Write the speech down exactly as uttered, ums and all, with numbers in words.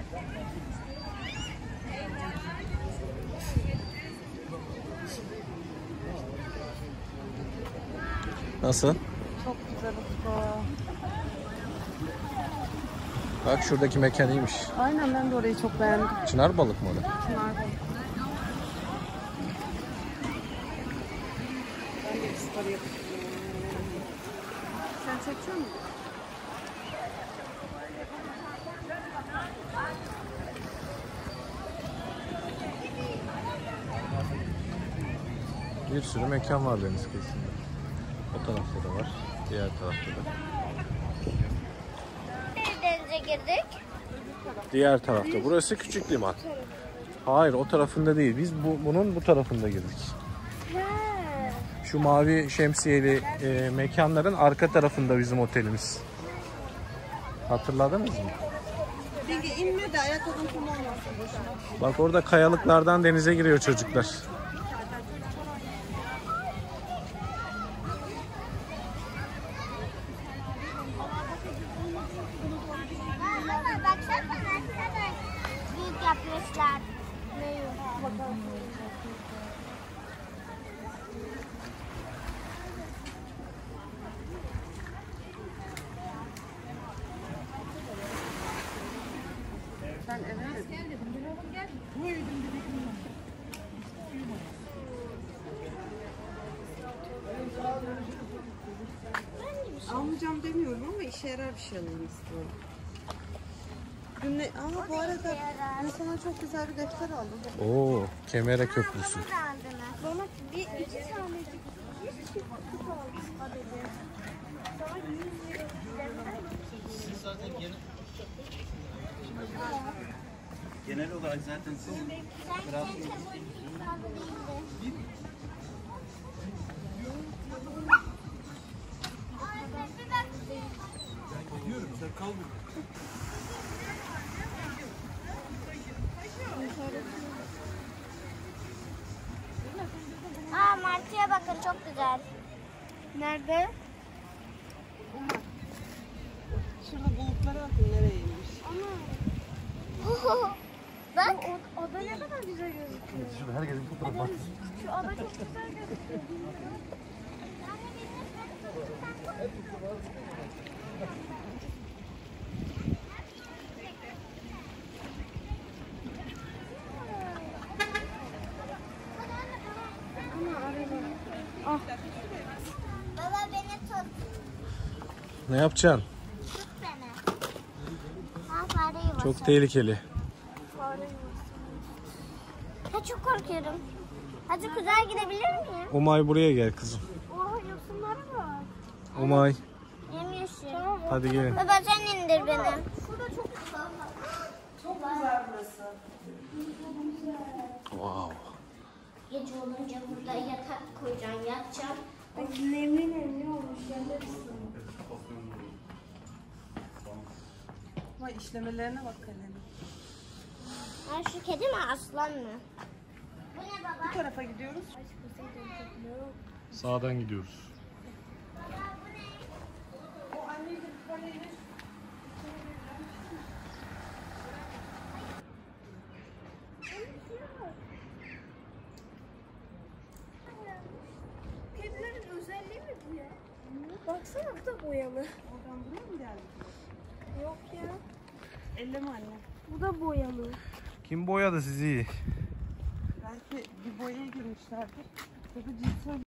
Nasıl? Çok güzel Utku. Bak şuradaki mekan iyiymiş. Aynen, ben de orayı çok beğendim. Çınar balık mı orada? Çınar balık. Ben de story yapacağım. Sen çekiyor musun? Bir sürü mekan var deniz kıyısında. O tarafta da var. Diğer tarafta da. Denize girdik. Diğer tarafta. Burası küçük liman. Hayır, o tarafında değil. Biz bu, bunun bu tarafında girdik. He. Şu mavi şemsiyeli e, mekanların arka tarafında bizim otelimiz. Hatırladınız mı? Bilge inme de ayakkabın kum olmasın boşuna. Bak orada kayalıklardan denize giriyor çocuklar. Baba baksana ne kadar büyük yapmışlar. Bakalım. Sen eve mi? Almayacağım demiyorum ama işe yarar bir şey alayım istiyorum. Dün ne? Aa, bu arada ben sana çok güzel bir defter aldım. Oo, Kemere Köprüsü. Bana bir iki tanecik bir çift kutu almış sadece. Sonra yüz lira. Genel olarak zaten siz kral gidiyorum, sen kal burada. Aa, martıya bakın, çok güzel. Nerede? Şurada bulutlara bakın nereye inmiş. Bak. O, ada ne kadar güzel gözüküyor. Şurada herkesin fotoğrafı var. Şu ada çok güzel gözüküyor. Ah. Baba beni tut. Ne yapacaksın? Tut beni. Ha, fare yuvası. Çok tehlikeli. Fare yuvası. Ha, çok korkuyorum. Hadi kuzağa gidebilir miyim? Umay buraya gel kızım. Oha, yosunları var. Umay. Yemyeşil. Tamam. Hadi gelin. Baba sen indir beni. Şurada çok güzel. Çok güzel burası. Wow. Gece olunca burada yatak koyacaksın, yatacaksın. Nemli nemli olmuş, yerler ısınıyor. Vay, işlemelerine bak kalemi. Ha, şu kedi mi, aslan mı? Bu ne baba? Bu tarafa gidiyoruz. Sağdan gidiyoruz. O anneyle bir kaneyle. Kedilerin özelliği mi bu ya? Baksana, bu da boyalı. Oradan buraya mı geldik? Yok ya. Elleme anne. Bu da boyalı. Kim boyadı sizi? Belki bir boyaya girmişlerdir. Tabii cinsel